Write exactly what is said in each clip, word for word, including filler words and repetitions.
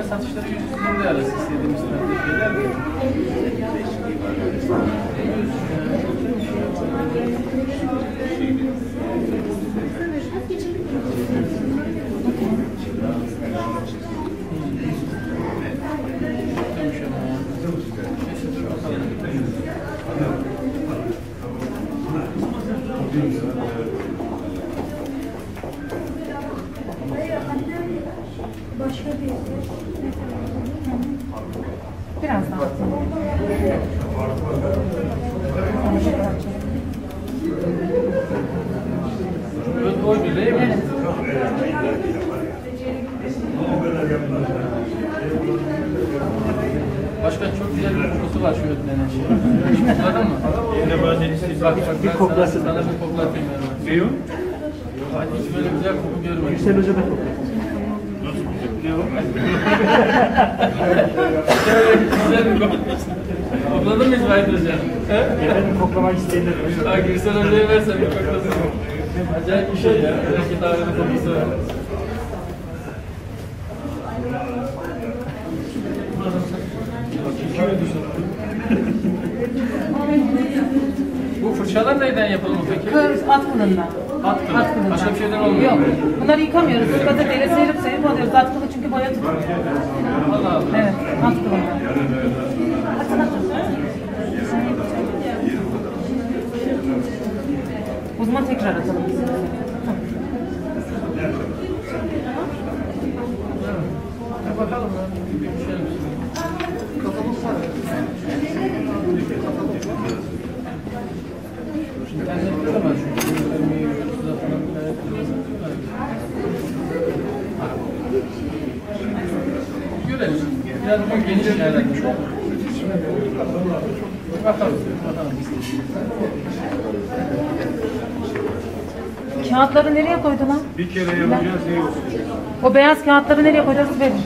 satışları yüz yirmi arası istediğimiz şeyler de. Başka bir biraz daha. Ön oy bile mi? Evet. Başka çok güzel bir kokusu var şu ötlenin şey. Kokladın mı? Yine bazen bak bak bir koklasın. Sana bir koklatayım ben. Ne o? Hiç böyle güzel koku görmedim. Yüksel Hoca da koklasın. Güzel bir koku. Kokladın mı İsmail Hoca? Efendim koklamak isteyenler. Bak Yüksel Hoca'ya versen bir koklasın. Acayip bir şey ya. Belki daha öyle kokusu var. Bu fırçalar neyden yapılmış peki? Kız at kılından. At kılı. At kılından. Başka bir şeyden olmuyor. Yok. Bunları yıkamıyoruz. Gazeteyle serip serip alıyoruz. At kılı çünkü boya tutuyor. Allah Allah. Evet. At kılından. O zaman tekrar atalım. Bir bakalım ya. Bir düşelim. İnternette de var çünkü. YouTube'da falan gayet görelim. Biraz bu geniş yerler. Çok. Bakalım. Bakalım. Kağıtları nereye koydun lan? Bir kere yapacağız diye olsun. O beyaz kağıtları nereye koyacağız? Verin.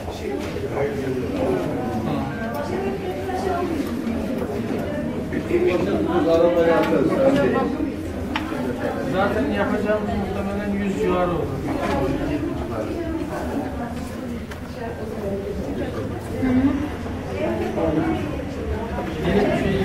Zaten yapacağımız muhtemelen yüz civarı olur. Yeni bir şey.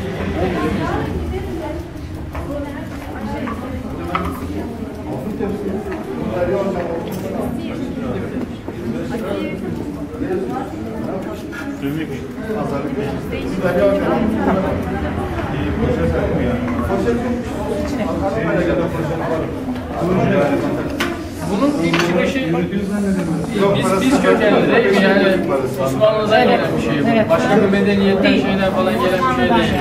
Bunun ilk çıkışı biz, biz kökenli değil mi? Yani Osmanlı'dan gelen bir şey bu. Evet. Başka bir medeniyetten şeyden falan gelen bir şey değil.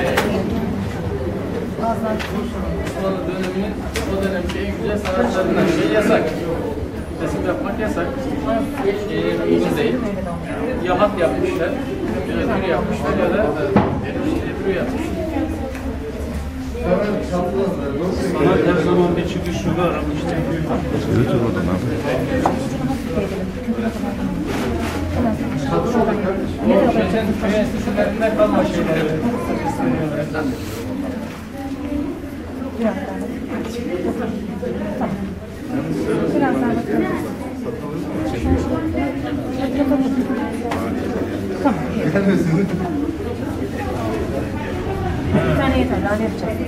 Osmanlı döneminin o dönem en güzel sanatlarından şey yasak. Resim yapmak yasak. Ee, uygun değil. Ya hat yapmışlar, ya tür yapmışlar ya da tür yapmışlar. Sanat her zaman bir çıkış yolu aramıştı. Evet orada ne Geçen köy enstitülerinden kalma şeyler. Biraz daha. Tamam. Biraz daha bakalım. Tamam. Bir tane yeter. Daha ne yapacağız?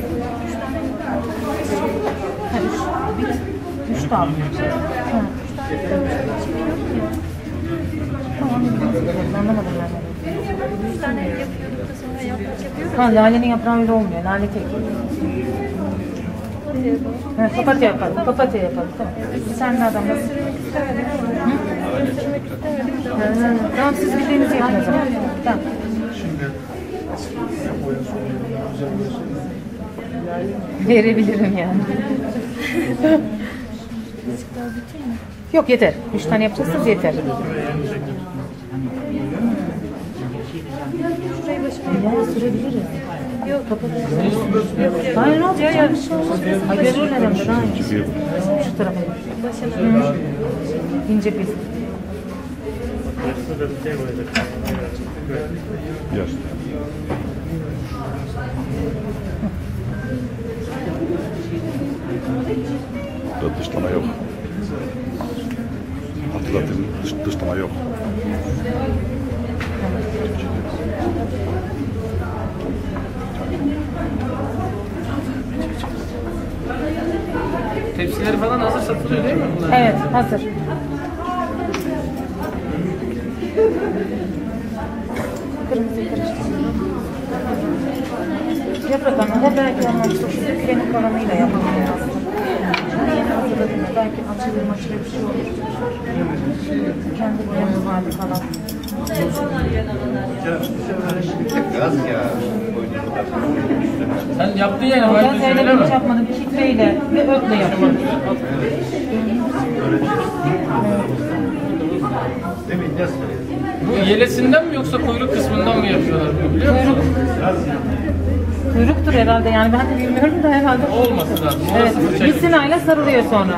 Ha, üç. Bir. Üç daha. Ha. Tamam. Anlamadım ben. üç tane yapıyorduk da sonra yaprak yapıyoruz. Ha, lalenin yaprağı öyle olmuyor. Lale tek. Ha, papatya yapalım. Papatya yapalım. Tamam. Sen nereden bak? Ha, tamam, siz bildiğinizi yapın o zaman. Tamam. Verebilirim yani. Yok, yeter. Üç tane yapacaksınız, yeter. Şurayı başına Ya sürebiliriz. yok. Hayır, ne olacak? Ya, bir şey olmaz. Ay, görür ne demek? Hayır. Şu tarafa. Başına. Hı. İnce bir. Yaş. Burada dışlama yok. Hatırlatayım, dış, dışlama yok. Tepsileri falan hazır satılıyor değil mi bunlar? Evet, hazır. Kırmızı karıştırdım. Yaprak Hanım, o belki ama işte şu kremi kalanıyla yapılıyor aslında. Bunu yeni hazırladım. Belki açılır maçılır bir şey olur. Kendi boyamız vardı kalan. Sen yaptın yani. Ben Ben öyle söyleme. hiç yapmadım. Kitleyle ve öple yaptım. Bu yelesinden mi yoksa kuyruk kısmından mı yapıyorlar bunu biliyor musun? Kuyruktur herhalde yani ben de bilmiyorum da herhalde. Olması lazım. Evet, Orası bir fırça. sinayla sarılıyor sonra.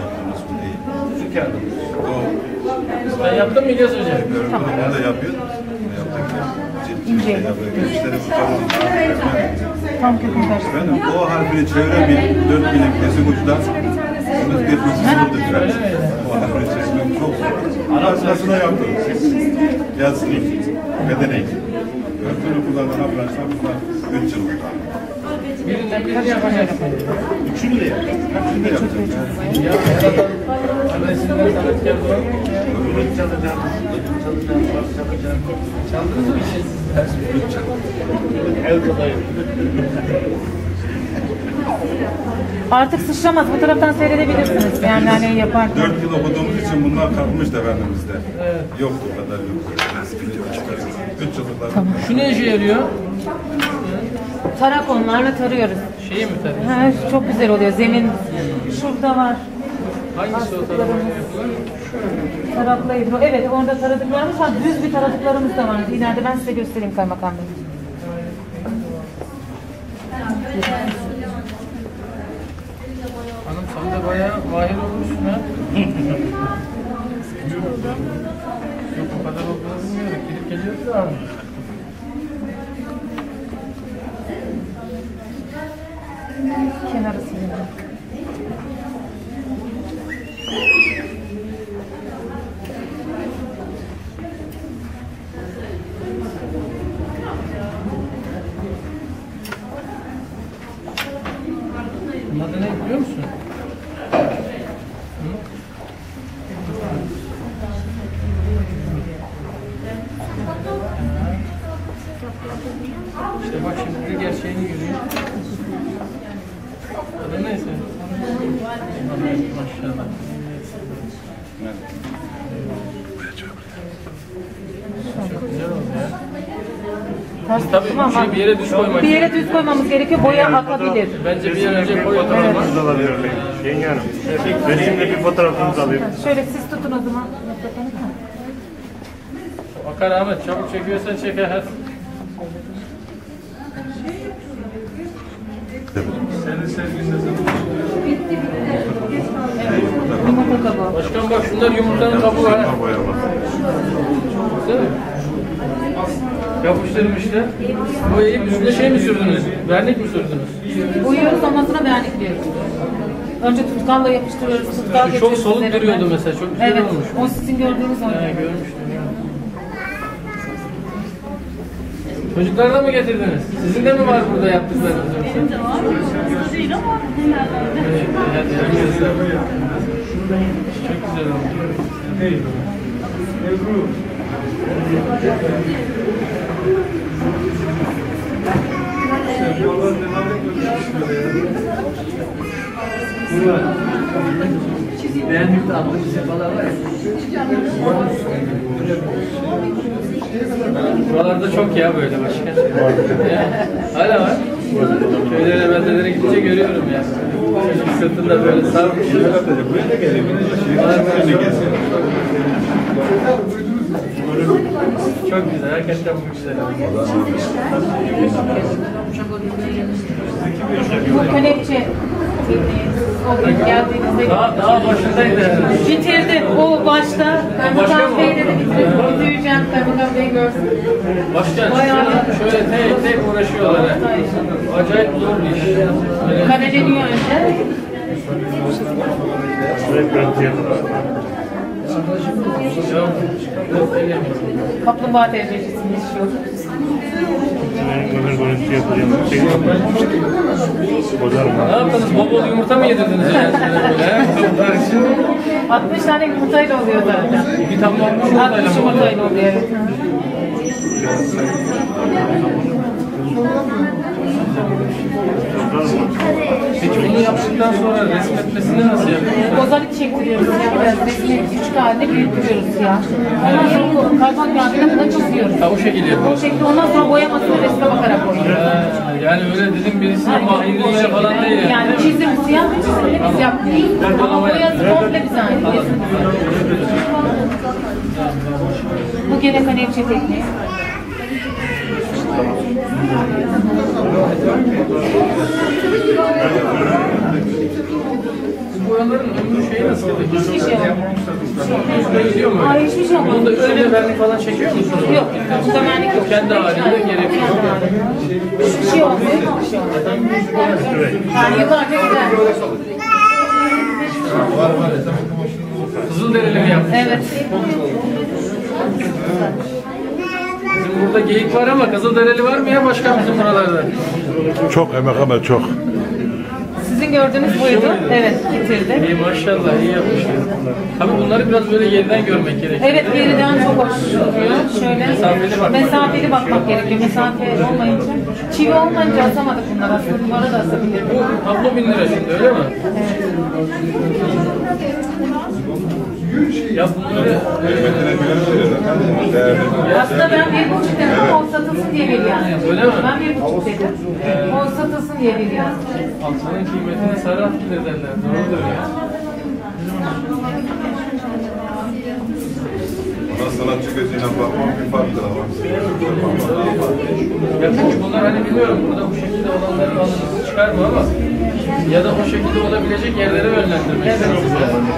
Ben yaptım mı İlyas Hoca? Bunu da yapıyor. İnce. Gösteri tutalım. Tam kökünü karşı. Efendim o harfini çevire bir dört bilim kesim uçtan bunu geçmesi zordur biraz. O harfini çevirmek çok zor. Arkasına yaptım. Yazsın. Bedene eğitim. Öğretmeni kullanan ablansa bunlar üç yıl. Birinden birini yapacaksın. Üçünü de yapacağım. Üçünü de yapacağım. Ya Serhat'ın annesinden sanatkar doğar mı? Öbürünü çalacağım. Öbürünü çalacağım. Çalacağım. Çaldınız mı işi siz? El dolayı. Artık sıçramaz. Bu taraftan seyredebilirsiniz. Yani hani yaparken. Dört yıl okuduğumuz için bunlar kalkmıştı efendim bizde. Evet. Yoktu o kadar yok. Üç yıllıklar. Tamam. Şu ne işe yarıyor? Tarak onlarla tarıyoruz. Şeyi mi tabii? Ha, çok güzel oluyor. Zemin şurada var. Hangisi o tarafı yapılır? Tarakla hidro. Evet, orada taradıklarımız var. Düz bir taradıklarımız da var. İleride ben size göstereyim kaymakam bey. Hanım sen de bayağı mahir olmuşsun ha. Yok o kadar olduğunu bilmiyorum. Gidip geliyoruz da. Kenarı silindir. Bunun adı ne biliyor musun? Hı? İşte bak şimdi de gerçeğini görüyor. Adı neyse. Maşallah. Çok güzel oldu ya. Ters Tabii tutma ama şey bir yere düz koymak. bir yere düz koymamız gerekiyor. Boya akabilir. Bence bir an önce koy o tarafa. Fotoğrafınızı alabilir miyim? Yenge Hanım. Vereyim de bir fotoğrafınızı alayım. Şöyle siz tutun o zaman. Bakar Ahmet çabuk çekiyorsan çek hadi. Senin sevgin ne zaman? Yumurta kabuğu. Başkan bak şunlar yumurtanın kabuğu ha. Değil mi? Yapıştırmışlar. Boyayıp üstüne şey mi sürdünüz? Vernik mi sürdünüz? Boyuyoruz ondan sonra vernikliyoruz. Önce tutkalla yapıştırıyoruz. Tutkal Çok geçiyoruz soluk üzerine. duruyordu mesela. Çok güzel Evet, olmuş. o sizin gördüğünüz He, oydu. görmüştüm. Çocuklar da mı getirdiniz? Sizin de mi var burada yaptıklarınız yoksa? Benim de var. Aslında değil ama herhalde. Hadi herkes de. Çok güzel olmuş. Beğendik de adlı bir sefalar var ya. Buralarda çok ya böyle başka. Hala var. Köylere, beldelere gidince görüyorum ya. Çocuk sırtında böyle sarmış. Buraya da geliyor. Buraya da geliyor. Çok güzel, hakikaten bu güzel. Bu kelepçe o gün geldiğinizde Daha, daha başındaydı herhalde. bitirdi. O başta başka Kaymakam mı? Bey de bitirdi. Bitireceğim Kaymakam Bey görsün. Başkan, şöyle, şöyle tek tek uğraşıyorlar. he. Acayip zor bir iş. Böyle Kareleniyor önce. Şuraya görüntü yapalım. Kaplumbağa tercihçisiniz şu. Benim ömür görüntü yapacağım. Bozar mı? Ne yaptınız? Bol bol yumurta mı yedirdiniz öğrencilere? Tavuklar için. altmış tane yumurtayla oluyor zaten. Bir tablo altmış yumurtayla altmış mı oldu? yumurtayla oluyor, evet. Peki bunu yaptıktan sonra resmetmesini nasıl yapıyorsunuz? Mozaik çektiriyoruz ya. Biraz resmi küçük halde büyütüyoruz ya. Ondan sonra karbon kağıdıyla buna çiziyoruz. Ha o şekilde O yapıyorsunuz. şekilde ondan sonra boyamasını resme bakarak boyuyoruz. Ha, yani öyle dedim birisinin mahirliğiyle falan değil yani. Yani çizim, siyah bir çizimle biz yaptık. Ama boyası komple bize ait. Bu gene kanepçe tekniği. Bu boyaların ömrü şeyi nasıl? Hiçbir şey olmuyor. Hoşuna gidiyor mu? Hayır, hiçbir şey olmuyor. Bunun da öyle vernik falan çekiyor musunuz? Yok, temenlik yok. Kendi halinde gerekiyor. Hiçbir şey olmuyor, hiçbir şey olmuyor. Yani yıllarca gider. Kızılderili mi yapmış? Evet. Bizim burada geyik var ama Kızılderili var mı ya başka bizim buralarda? Çok emek ama çok. Sizin gördüğünüz buydu. Evet, getirdik. İyi maşallah iyi yapmışlar. Tabii bunları biraz böyle yerden görmek gerekiyor. Evet, geriden çok hoş oluyor. Şöyle Mesafeli bakmak. mesafeli bakmak gerekiyor. Mesafe olmayınca, çivi olmayınca asamadık bunları. Aslında bunları da asabilirdik. Bu tablo bin lira şimdi öyle mi? Ya bunları Aslında ben bir buçuk dedim ama o satılsın diye veriyorum. Öyle mi? Ben bir buçuk dedim. O satılsın diye veriyorum. altının kıymetini sarraf bilir derler. Doğrudur ya. Bana sanatçı gözüyle bakmam bir farktır ama. Ya çünkü bunlar hani biliyorum burada bu şekilde olanların alınızı çıkarma ama ya da o şekilde olabilecek yerlere yönlendirmek Evet. lazım.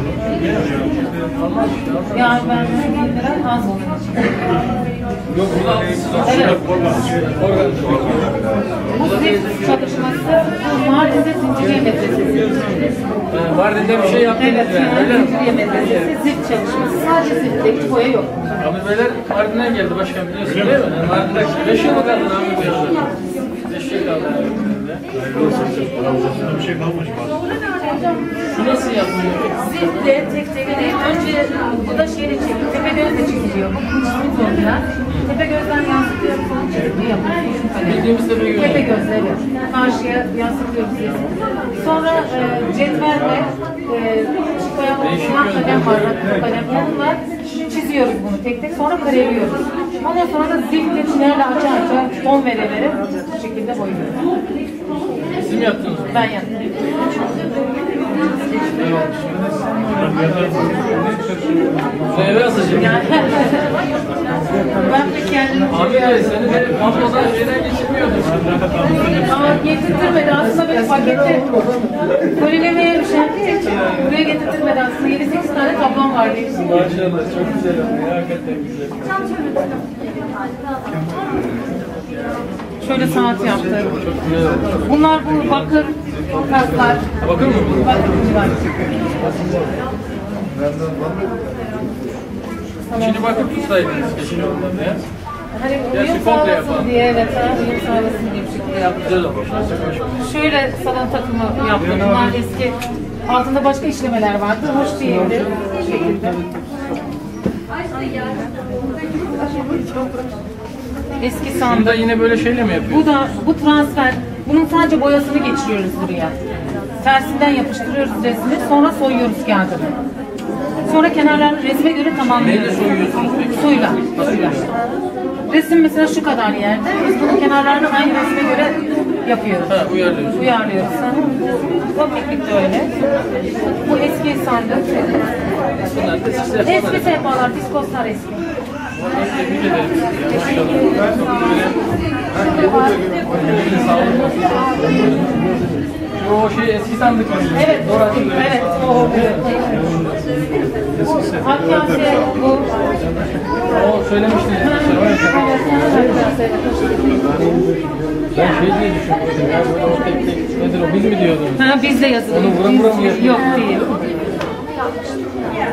Allah işte. Yani ben bin lira az olur. Yok bunu almışsınız. Evet. Organ. Bu zift çalışması Mardin'de Zinciriye Medresesi. Yani Mardin'de bir şey yaptınız Evet, yani. yani Öyle mi? Zinciriye Medresesi zift çalışması. Sadece ziftte hiç boya yok. Amir Beyler Mardin'den geldi başkan biliyorsun değil mi? Yani Mardin'de beş yıl mı kaldın Amir Beyler? beş yıl kaldı. Bir şey kalmış mı? Şu nasıl yapılıyor? Ziftle tek tek değil. Önce bu da şeyle çekiyor. Tepe gözle çekiliyor. Bu kılıçlı zorunda. Tepe gözden yansıtıyor. Sonra çekiliyor yapıyoruz. Bildiğimiz tepe gözü. Tepe gözle evet. Karşıya yansıtıyoruz. Sonra e, cetvelle e, çıkaya bakılan kalem var. Kalem onunla çiziyoruz bunu tek tek. Sonra kareliyoruz. Ondan sonra da ziftle tünerle aça aça ton vere vere bu şekilde boyuyoruz. Siz mi yaptınız? Ben yaptım. Bunu eve asacak. Yani ben de kendimi Amir Bey seni de pantolondan şeyden geçirmiyordum. Ama getirtirmedi aslında böyle pakette kolilemeye üşendiği için buraya getirtirmedi aslında yedi sekiz tane tablom vardı. Maşallah çok güzel ama ya hakikaten güzel. Şöyle sanat yaptık. Çok güzel oldu. Bunlar bu bakır kaslar. Bakın mı bu? Bakırcılar. İçini bakıp tutsaydınız kesin ondan ya. Hani Gerçi uyum komple sağlasın yapan. diye evet ha, uyum sağlasın diye bir şekilde yaptık. Güzel olmuş. Çok hoş. Şöyle salon takımı yaptık. Bunlar eski. Altında başka işlemeler vardı. Hoş değildi. Bu şekilde. Eski Bunu sandık. da yine böyle şeyle mi yapıyor? Bu da bu transfer. Bunun sadece boyasını geçiriyoruz buraya. Tersinden yapıştırıyoruz resmi. Sonra soyuyoruz kağıdını. Sonra kenarlarını resme göre tamamlıyoruz. Neyle soyuyorsunuz peki? Suyla. Suyla. Resim mesela şu kadar yerde. Biz bunun kenarlarını aynı resme göre yapıyoruz. Ha uyarlıyorsun. Uyarlıyoruz. O teknik de öyle. Bu eski sandık. Bunlar da siz yapan. Eski sehpalar, diskoslar eski. Tebrik ederim sizi ya. Maşallah. Sağ olun. O şey eski sandık mı? Evet, Doğru hatırlıyorum. evet. O, Akyase bu. O söylemiştiniz. Evet, Akyase. Ben şey diye düşünmüştüm. Ya böyle o tek tek nedir o? Biz mi diyordunuz? Ha, bizde yazılı. Onu vura vura mı yapıyor? Yok değil.